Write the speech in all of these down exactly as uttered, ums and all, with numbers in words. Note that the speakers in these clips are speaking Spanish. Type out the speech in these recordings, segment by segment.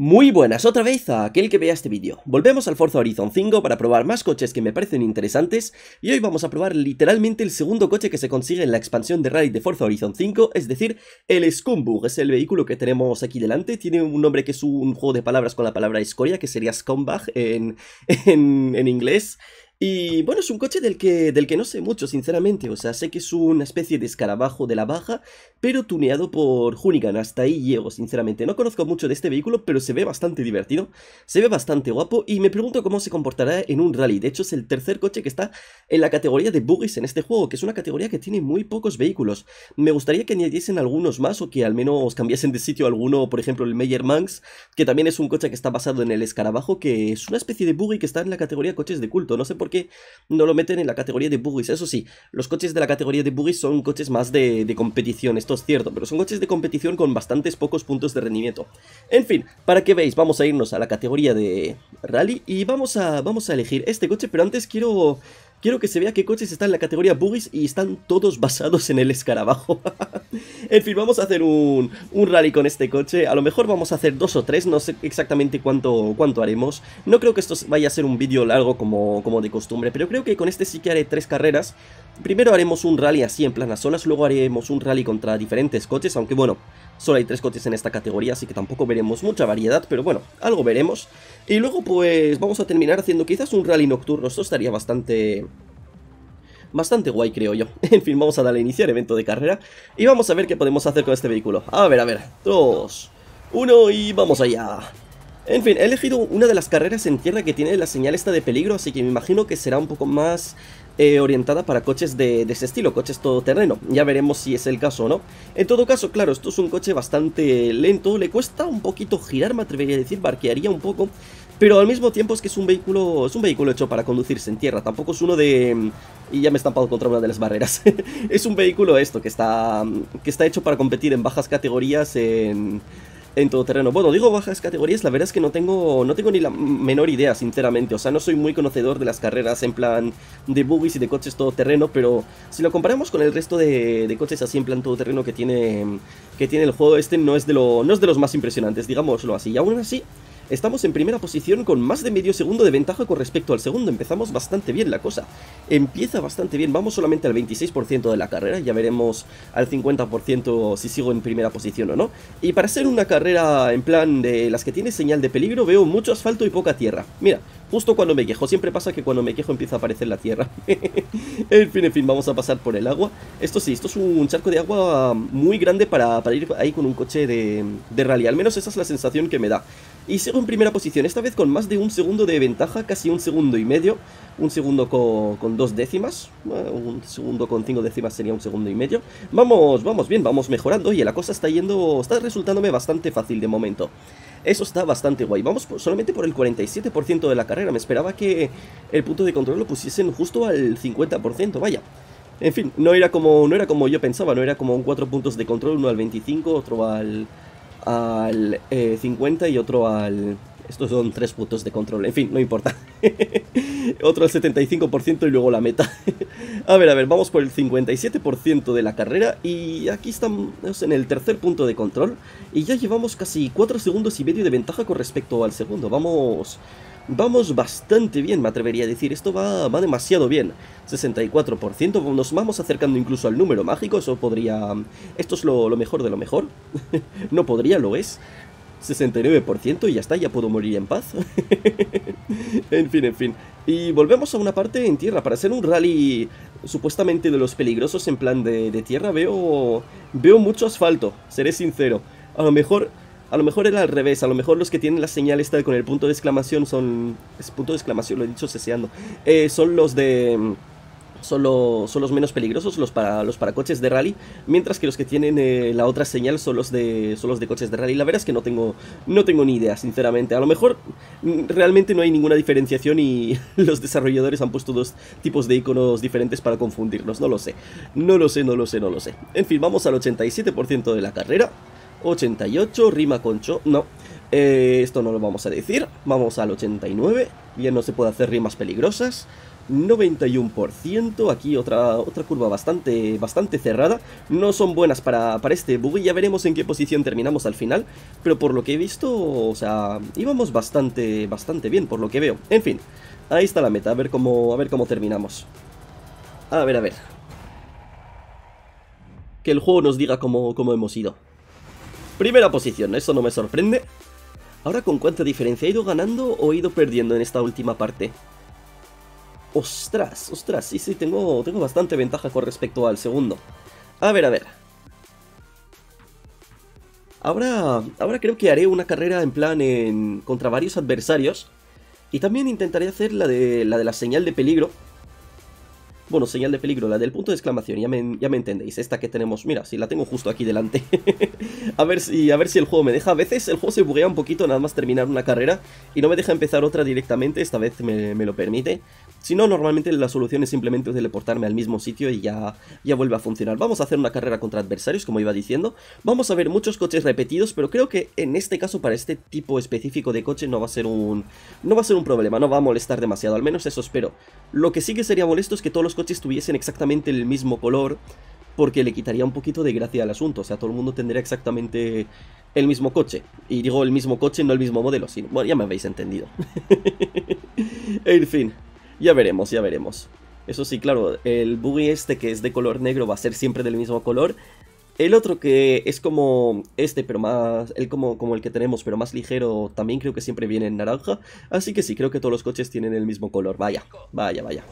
Muy buenas otra vez a aquel que vea este vídeo. Volvemos al Forza Horizon cinco para probar más coches que me parecen interesantes y hoy vamos a probar literalmente el segundo coche que se consigue en la expansión de Rally de Forza Horizon cinco, es decir, el Scumbag. Es el vehículo que tenemos aquí delante, tiene un nombre que es un juego de palabras con la palabra escoria, que sería Scumbag en, en, en inglés. Y bueno, es un coche del que, del que no sé mucho, sinceramente. O sea, sé que es una especie de escarabajo de la baja, pero tuneado por Hoonigan. Hasta ahí llego, sinceramente. No conozco mucho de este vehículo, pero se ve bastante divertido. Se ve bastante guapo y me pregunto cómo se comportará en un rally. De hecho, es el tercer coche que está en la categoría de buggies en este juego, que es una categoría que tiene muy pocos vehículos. Me gustaría que añadiesen algunos más o que al menos cambiasen de sitio alguno, por ejemplo, el Meyer Manx, que también es un coche que está basado en el escarabajo, que es una especie de buggy que está en la categoría coches de culto. No sé por qué que no lo meten en la categoría de buggies. Eso sí, los coches de la categoría de buggies son coches más de, de competición, esto es cierto, pero son coches de competición con bastantes pocos puntos de rendimiento. En fin, para que veáis, vamos a irnos a la categoría de rally y vamos a, vamos a elegir este coche, pero antes quiero... Quiero que se vea qué coches están en la categoría buggies y están todos basados en el escarabajo. En fin, vamos a hacer un, un rally con este coche. A lo mejor vamos a hacer dos o tres, no sé exactamente cuánto, cuánto haremos. No creo que esto vaya a ser un vídeo largo como, como de costumbre, pero creo que con este sí que haré tres carreras. Primero haremos un rally así en plan a solas, luego haremos un rally contra diferentes coches, aunque bueno, solo hay tres coches en esta categoría, así que tampoco veremos mucha variedad, pero bueno, algo veremos. Y luego pues vamos a terminar haciendo quizás un rally nocturno, esto estaría bastante... Bastante guay, creo yo. En fin, vamos a darle a iniciar evento de carrera y vamos a ver qué podemos hacer con este vehículo. A ver, a ver, dos, uno y vamos allá. En fin, he elegido una de las carreras en tierra que tiene la señal esta de peligro, así que me imagino que será un poco más eh, orientada para coches de, de ese estilo, coches todoterreno. Ya veremos si es el caso o no. En todo caso, claro, esto es un coche bastante lento, le cuesta un poquito girar, me atrevería a decir, barquearía un poco, pero al mismo tiempo es que es un vehículo es un vehículo hecho para conducirse en tierra, tampoco es uno de... Y ya me he estampado contra una de las barreras. Es un vehículo esto, que está, que está hecho para competir en bajas categorías en... En todoterreno. Bueno, digo bajas categorías, la verdad es que no tengo no tengo ni la menor idea, sinceramente. O sea, no soy muy conocedor de las carreras en plan de buggies y de coches todoterreno, pero si lo comparamos con el resto de, de coches así en plan todoterreno que tiene que tiene el juego, este no es de lo no es de los más impresionantes, digámoslo así. Y aún así, estamos en primera posición con más de medio segundo de ventaja con respecto al segundo. Empezamos bastante bien la cosa. Empieza bastante bien. Vamos solamente al veintiséis por ciento de la carrera. Ya veremos al cincuenta por ciento si sigo en primera posición o no. Y para ser una carrera en plan de las que tiene señal de peligro, veo mucho asfalto y poca tierra. Mira, justo cuando me quejo. Siempre pasa que cuando me quejo empieza a aparecer la tierra. En fin, en fin, vamos a pasar por el agua. Esto sí, esto es un charco de agua muy grande para, para ir ahí con un coche de, de rally. Al menos esa es la sensación que me da. Y sigo en primera posición, esta vez con más de un segundo de ventaja, casi un segundo y medio. Un segundo con, con dos décimas, bueno, un segundo con cinco décimas sería un segundo y medio. Vamos, vamos bien, vamos mejorando. Oye, la cosa está yendo, está resultándome bastante fácil de momento. Eso está bastante guay. Vamos por, solamente por el cuarenta y siete por ciento de la carrera. Me esperaba que el punto de control lo pusiesen justo al cincuenta por ciento, vaya. En fin, no era como, no era como yo pensaba, no era como un cuatro puntos de control, uno al veinticinco, otro al... al eh, cincuenta y otro al... Estos son tres puntos de control, en fin, no importa. Otro al setenta y cinco por ciento y luego la meta. A ver, a ver, vamos por el cincuenta y siete por ciento de la carrera y aquí estamos en el tercer punto de control y ya llevamos casi cuatro segundos y medio de ventaja con respecto al segundo. Vamos... Vamos bastante bien, me atrevería a decir. Esto va, va demasiado bien. sesenta y cuatro por ciento, nos vamos acercando incluso al número mágico. Eso podría... Esto es lo, lo mejor de lo mejor. No podría, lo es. sesenta y nueve por ciento y ya está, ya puedo morir en paz. En fin, en fin. Y volvemos a una parte en tierra. Para ser un rally supuestamente de los peligrosos en plan de, de tierra, veo... Veo mucho asfalto, seré sincero. A lo mejor... A lo mejor era al revés, a lo mejor los que tienen la señal esta con el punto de exclamación son... Es punto de exclamación, lo he dicho seseando. Eh, son los de... Son, lo, son los menos peligrosos, los para, los para coches de rally. Mientras que los que tienen eh, la otra señal son los, de, son los de coches de rally. La verdad es que no tengo, no tengo ni idea, sinceramente. A lo mejor realmente no hay ninguna diferenciación y los desarrolladores han puesto dos tipos de iconos diferentes para confundirnos. No lo sé, no lo sé, no lo sé, no lo sé. En fin, vamos al ochenta y siete por ciento de la carrera. ochenta y ocho, rima con cho... No, eh, esto no lo vamos a decir. Vamos al ochenta y nueve. Bien, no se puede hacer rimas peligrosas. noventa y uno por ciento. Aquí otra, otra curva bastante, bastante cerrada. No son buenas para, para este buggy. Ya veremos en qué posición terminamos al final. Pero por lo que he visto, o sea, íbamos bastante, bastante bien por lo que veo. En fin, ahí está la meta. A ver cómo, a ver cómo terminamos. A ver, a ver. Que el juego nos diga cómo, cómo hemos ido. Primera posición, eso no me sorprende. Ahora, ¿con cuánta diferencia? ¿He ido ganando o he ido perdiendo en esta última parte? Ostras, ostras, sí, sí, tengo, tengo bastante ventaja con respecto al segundo. A ver, a ver. Ahora, ahora creo que haré una carrera en plan en, contra varios adversarios. Y también intentaré hacer la de, la de la señal de peligro. Bueno, señal de peligro, la del punto de exclamación, ya me, ya me entendéis. Esta que tenemos, mira, si la tengo justo aquí delante. a, ver si, a ver si el juego me deja. A veces el juego se buguea un poquito nada más terminar una carrera y no me deja empezar otra directamente. Esta vez me, me lo permite. Si no, normalmente la solución es simplemente teleportarme al mismo sitio y ya, ya vuelve a funcionar. Vamos a hacer una carrera contra adversarios, como iba diciendo. Vamos a ver muchos coches repetidos, pero creo que en este caso, para este tipo específico de coche, no va a ser un, no va a ser un problema, no va a molestar demasiado, al menos eso espero. Lo que sí que sería molesto es que todos los coches tuviesen exactamente el mismo color, porque le quitaría un poquito de gracia al asunto. O sea, todo el mundo tendría exactamente el mismo coche. Y digo el mismo coche, no el mismo modelo, sino... Bueno, ya me habéis entendido. En fin, ya veremos, ya veremos. Eso sí, claro, el buggy este que es de color negro va a ser siempre del mismo color. El otro que es como este, pero más... El como, como el que tenemos, pero más ligero, también creo que siempre viene en naranja. Así que sí, creo que todos los coches tienen el mismo color. Vaya, vaya, vaya.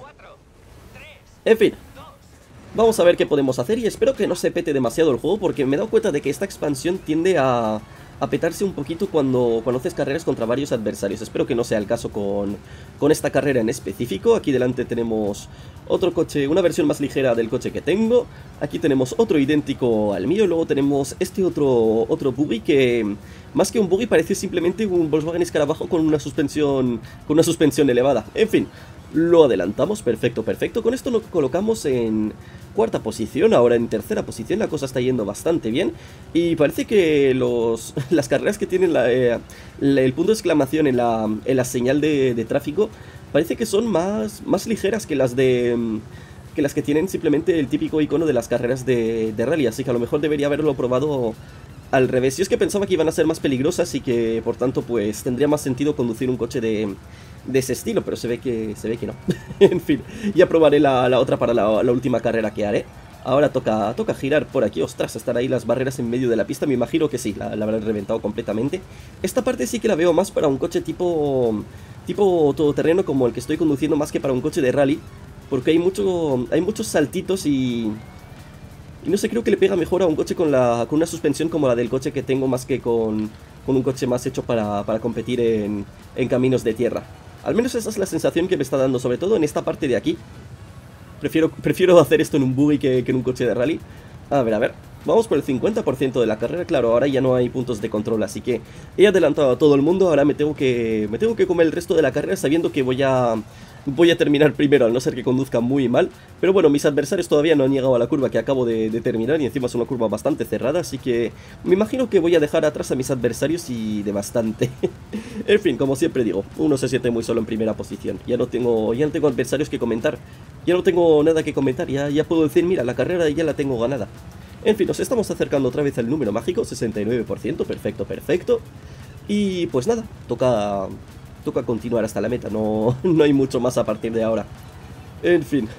En fin, vamos a ver qué podemos hacer y espero que no se pete demasiado el juego, porque me he dado cuenta de que esta expansión tiende a, a petarse un poquito cuando, cuando haces carreras contra varios adversarios. Espero que no sea el caso con, con esta carrera en específico. Aquí delante tenemos otro coche, una versión más ligera del coche que tengo. Aquí tenemos otro idéntico al mío. Luego tenemos este otro, otro buggy que, más que un buggy, parece simplemente un Volkswagen Escarabajo con una suspensión, con una suspensión elevada. En fin, lo adelantamos, perfecto, perfecto. Con esto nos colocamos en cuarta posición, ahora en tercera posición. La cosa está yendo bastante bien. Y parece que los, las carreras que tienen la, eh, la, el punto de exclamación en la, en la señal de, de tráfico, parece que son más, más ligeras que las de... que las que tienen simplemente el típico icono de las carreras de, de rally. Así que a lo mejor debería haberlo probado al revés. Yo es que pensaba que iban a ser más peligrosas y que por tanto pues tendría más sentido conducir un coche de... de ese estilo, pero se ve que se ve que no. En fin, ya probaré la, la otra para la, la última carrera que haré. Ahora toca, toca girar por aquí. Ostras, están ahí las barreras en medio de la pista. Me imagino que sí, la, la habrán reventado completamente. Esta parte sí que la veo más para un coche tipo tipo todoterreno como el que estoy conduciendo, más que para un coche de rally, porque hay mucho hay muchos saltitos y y no sé, creo que le pega mejor a un coche con, la, con una suspensión como la del coche que tengo, más que con, con un coche más hecho para, para competir en, en caminos de tierra. Al menos esa es la sensación que me está dando, sobre todo en esta parte de aquí. Prefiero, prefiero hacer esto en un buggy que, que en un coche de rally. A ver, a ver. Vamos por el cincuenta por ciento de la carrera. Claro, ahora ya no hay puntos de control, así que he adelantado a todo el mundo. Ahora me tengo que, me tengo que comer el resto de la carrera sabiendo que voy a... Voy a terminar primero, al no ser que conduzca muy mal. Pero bueno, mis adversarios todavía no han llegado a la curva que acabo de, de terminar. Y encima es una curva bastante cerrada, así que me imagino que voy a dejar atrás a mis adversarios y de bastante. En fin, como siempre digo, uno se siente muy solo en primera posición. Ya no tengo, ya no tengo adversarios que comentar. Ya no tengo nada que comentar, ya, ya puedo decir, mira, la carrera ya la tengo ganada. En fin, nos estamos acercando otra vez al número mágico, sesenta y nueve por ciento, perfecto, perfecto. Y pues nada, toca... Toca continuar hasta la meta, no, no hay mucho más a partir de ahora. En fin.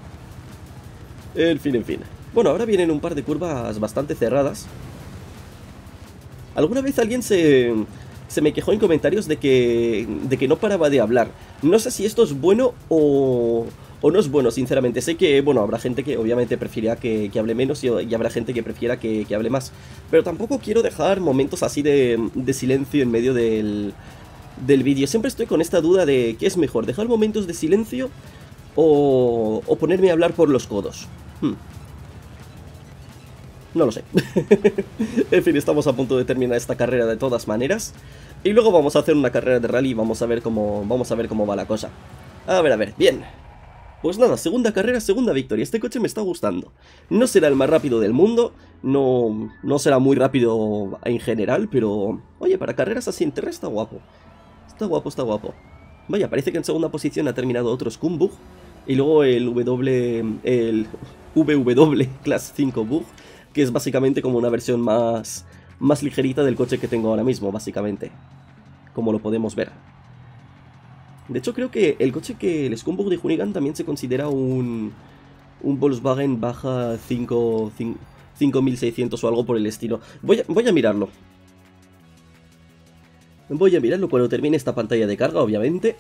En fin, en fin. Bueno, ahora vienen un par de curvas bastante cerradas. Alguna vez alguien se, se me quejó en comentarios de que, de que no paraba de hablar. No sé si esto es bueno o, o no es bueno, sinceramente. Sé que, bueno, habrá gente que obviamente prefiera que, que hable menos y, y habrá gente que prefiera que, que hable más. Pero tampoco quiero dejar momentos así de, de silencio en medio del... del vídeo. Siempre estoy con esta duda de qué es mejor, dejar momentos de silencio o, o ponerme a hablar por los codos. Hmm. No lo sé. En fin, estamos a punto de terminar esta carrera de todas maneras. Y luego vamos a hacer una carrera de rally y vamos a ver cómo, vamos a ver cómo va la cosa. A ver, a ver, bien. Pues nada, segunda carrera, segunda victoria. Este coche me está gustando. No será el más rápido del mundo, no, no será muy rápido en general, pero... Oye, para carreras así en tierra está guapo. Está guapo, está guapo. Vaya, parece que en segunda posición ha terminado otro Scumbug. Y luego el W, el V W Class cinco Bug, que es básicamente como una versión más, más ligerita del coche que tengo ahora mismo, básicamente. Como lo podemos ver. De hecho, creo que el coche que el Scumbag de Hoonigan también se considera un, un Volkswagen Baja cinco mil seiscientos o algo por el estilo. Voy a, voy a mirarlo. Voy a mirarlo cuando termine esta pantalla de carga, obviamente.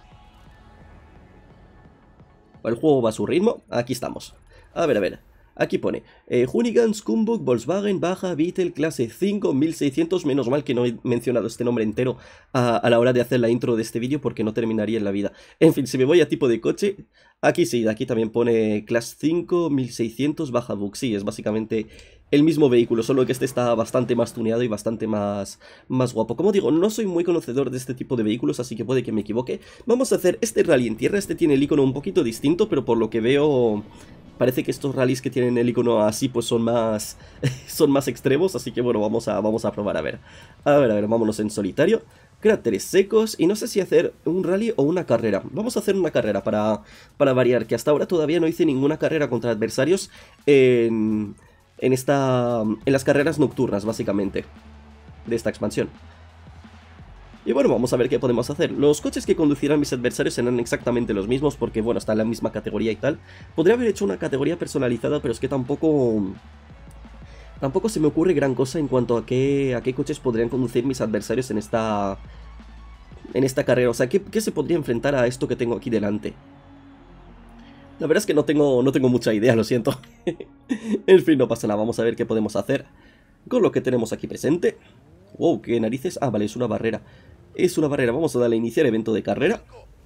El juego va a su ritmo. Aquí estamos. A ver, a ver. Aquí pone, eh, Hoonigan, Scumbag, Volkswagen, Baja, Beetle, clase cinco mil seiscientos, menos mal que no he mencionado este nombre entero a, a la hora de hacer la intro de este vídeo porque no terminaría en la vida. En fin, si me voy a tipo de coche, aquí sí, aquí también pone clase cinco mil seiscientos, Baja Bug, sí, es básicamente el mismo vehículo, solo que este está bastante más tuneado y bastante más, más guapo. Como digo, no soy muy conocedor de este tipo de vehículos, así que puede que me equivoque. Vamos a hacer este rally en tierra, este tiene el icono un poquito distinto, pero por lo que veo... Parece que estos rallies que tienen el icono así pues son más son más extremos, así que bueno, vamos a, vamos a probar a ver. A ver, a ver, vámonos en solitario. Cráteres secos y no sé si hacer un rally o una carrera. Vamos a hacer una carrera para, para variar, que hasta ahora todavía no hice ninguna carrera contra adversarios en, en, esta, en las carreras nocturnas, básicamente, de esta expansión. Y bueno, vamos a ver qué podemos hacer. Los coches que conducirán mis adversarios serán exactamente los mismos porque, bueno, está en la misma categoría y tal. Podría haber hecho una categoría personalizada, pero es que tampoco... Tampoco se me ocurre gran cosa en cuanto a qué, a qué coches podrían conducir mis adversarios en esta... En esta carrera. O sea, ¿qué, qué se podría enfrentar a esto que tengo aquí delante? La verdad es que no tengo, no tengo mucha idea, lo siento. En fin, no pasa nada. Vamos a ver qué podemos hacer con lo que tenemos aquí presente. Wow, qué narices. Ah, vale, es una barrera. Es una barrera, vamos a darle a iniciar evento de carrera.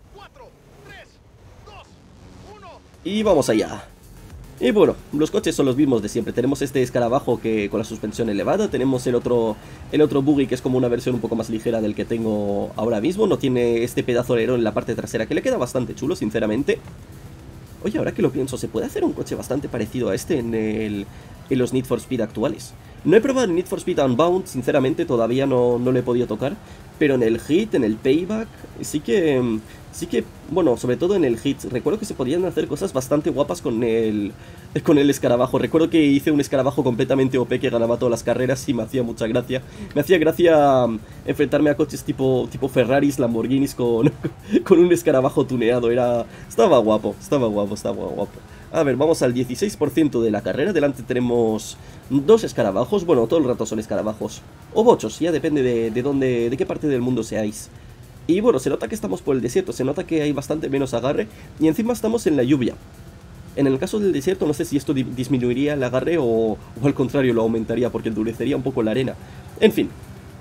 Y vamos allá. Y bueno, los coches son los mismos de siempre. Tenemos este escarabajo que con la suspensión elevada. Tenemos el otro el otro buggy que es como una versión un poco más ligera del que tengo ahora mismo. No tiene este pedazo de alerón en la parte trasera que le queda bastante chulo, sinceramente. Oye, ahora que lo pienso, se puede hacer un coche bastante parecido a este en, el, en los Need for Speed actuales. No he probado el Need for Speed Unbound, sinceramente todavía no, no lo he podido tocar. Pero en el Hit, en el Payback, sí que, sí que, bueno, sobre todo en el Hit, recuerdo que se podían hacer cosas bastante guapas con el, con el escarabajo. Recuerdo que hice un escarabajo completamente O P que ganaba todas las carreras y me hacía mucha gracia. Me hacía gracia enfrentarme a coches tipo, tipo Ferraris, Lamborghinis con, con un escarabajo tuneado. Era, estaba guapo, estaba guapo, estaba guapo. A ver, vamos al dieciséis por ciento de la carrera. Delante tenemos dos escarabajos. Bueno, todo el rato son escarabajos. O bochos, ya depende de, de dónde, de qué parte del mundo seáis. Y bueno, se nota que estamos por el desierto. Se nota que hay bastante menos agarre. Y encima estamos en la lluvia. En el caso del desierto, no sé si esto di disminuiría el agarre o, o al contrario lo aumentaría, porque endurecería un poco la arena. En fin.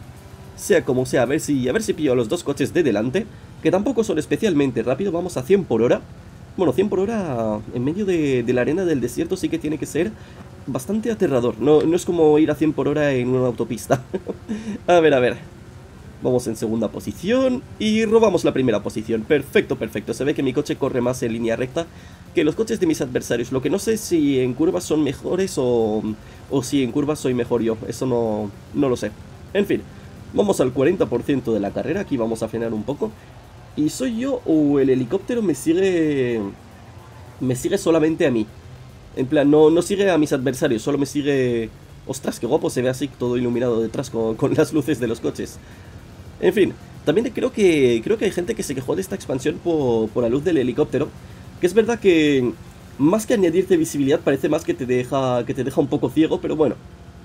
Sea como sea, a ver si, a ver si pillo a los dos coches de delante, que tampoco son especialmente rápidos. Vamos a cien por hora. Bueno, cien por hora en medio de, de la arena del desierto sí que tiene que ser bastante aterrador. No, no es como ir a cien por hora en una autopista. A ver, a ver. Vamos en segunda posición y robamos la primera posición. Perfecto, perfecto. Se ve que mi coche corre más en línea recta que los coches de mis adversarios. Lo que no sé es si en curvas son mejores o, o si en curvas soy mejor yo. Eso no, no lo sé. En fin, vamos al cuarenta por ciento de la carrera. Aquí vamos a frenar un poco. ¿Y soy yo o el helicóptero me sigue... me sigue solamente a mí? En plan, no, no sigue a mis adversarios, solo me sigue... Ostras, qué guapo se ve así todo iluminado detrás con, con las luces de los coches. En fin, también creo que creo que hay gente que se quejó de esta expansión por, por la luz del helicóptero. Que es verdad que más que añadirte visibilidad parece más que te deja, que te deja un poco ciego, pero bueno.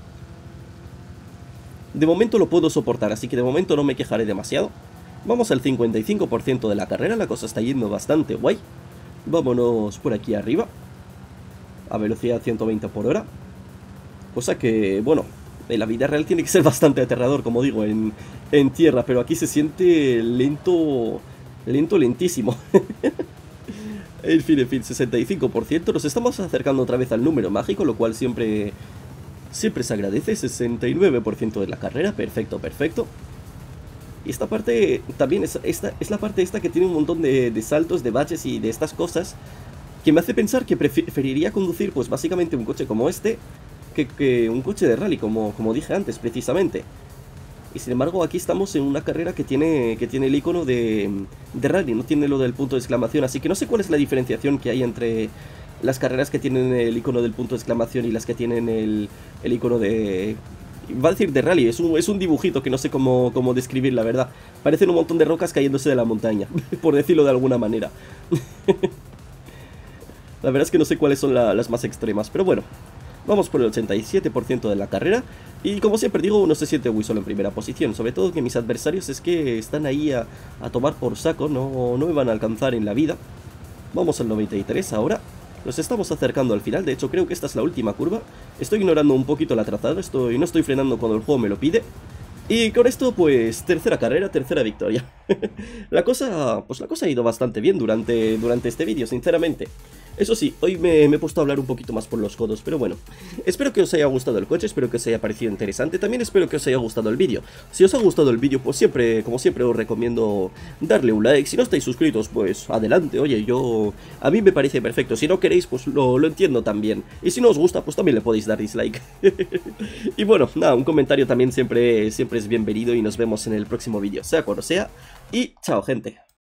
De momento lo puedo soportar, así que de momento no me quejaré demasiado. Vamos al cincuenta y cinco por ciento de la carrera, la cosa está yendo bastante guay. Vámonos por aquí arriba. A velocidad ciento veinte por hora. Cosa que, bueno, en la vida real tiene que ser bastante aterrador, como digo, en, en tierra. Pero aquí se siente lento, lento, lentísimo. En fin, en fin, sesenta y cinco por ciento. Nos estamos acercando otra vez al número mágico, lo cual siempre, siempre se agradece. Sesenta y nueve por ciento de la carrera, perfecto, perfecto. Y esta parte también es, esta, es la parte esta que tiene un montón de, de saltos, de baches y de estas cosas, que me hace pensar que preferiría conducir pues básicamente un coche como este que, que un coche de rally, como, como dije antes precisamente. Y sin embargo aquí estamos en una carrera que tiene, que tiene el icono de, de rally, no tiene lo del punto de exclamación. Así que no sé cuál es la diferenciación que hay entre las carreras que tienen el icono del punto de exclamación y las que tienen el, el icono de... Va a decir de rally, es un, es un dibujito que no sé cómo, cómo describir, la verdad. Parecen un montón de rocas cayéndose de la montaña, por decirlo de alguna manera. La verdad es que no sé cuáles son la, las más extremas, pero bueno. Vamos por el ochenta y siete por ciento de la carrera. Y como siempre digo, uno se siente muy solo en primera posición. Sobre todo que mis adversarios es que están ahí a, a tomar por saco, no, no me van a alcanzar en la vida. Vamos al noventa y tres ahora. Nos estamos acercando al final, de hecho creo que esta es la última curva. Estoy ignorando un poquito la trazada, estoy, no estoy frenando cuando el juego me lo pide. Y con esto pues tercera carrera, tercera victoria. La cosa, pues la cosa ha ido bastante bien durante, durante este vídeo, sinceramente. Eso sí, hoy me, me he puesto a hablar un poquito más por los codos, pero bueno. Espero que os haya gustado el coche, espero que os haya parecido interesante. También espero que os haya gustado el vídeo. Si os ha gustado el vídeo, pues siempre, como siempre, os recomiendo darle un like. Si no estáis suscritos, pues adelante, oye, yo... A mí me parece perfecto. Si no queréis, pues lo, lo entiendo también. Y si no os gusta, pues también le podéis dar dislike. Y bueno, nada, un comentario también siempre, siempre es bienvenido y nos vemos en el próximo vídeo, sea cuando sea. Y chao, gente.